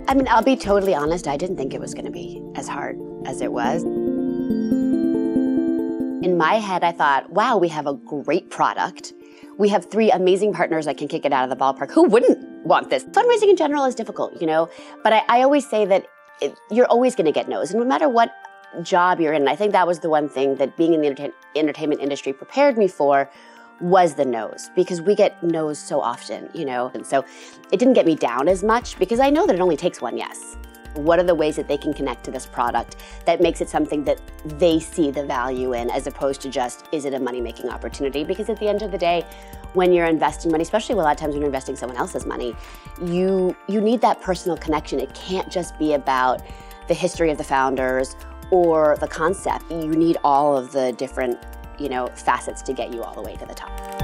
I mean, I'll be totally honest, I didn't think it was going to be as hard as it was. In my head, I thought, wow, we have a great product. We have 3 amazing partners that can kick it out of the ballpark. Who wouldn't want this? Fundraising in general is difficult, you know, but I always say that you're always going to get no's, and no matter what job you're in, and I think that was the one thing that being in the entertainment industry prepared me for, was the no's, because we get no's so often, you know, and so it didn't get me down as much because I know that it only takes one yes. What are the ways that they can connect to this product that makes it something that they see the value in, as opposed to just, is it a money-making opportunity? Because at the end of the day, when you're investing money, especially a lot of times when you're investing someone else's money, you need that personal connection. It can't just be about the history of the founders or the concept. You need all of the different, you know, facets to get you all the way to the top.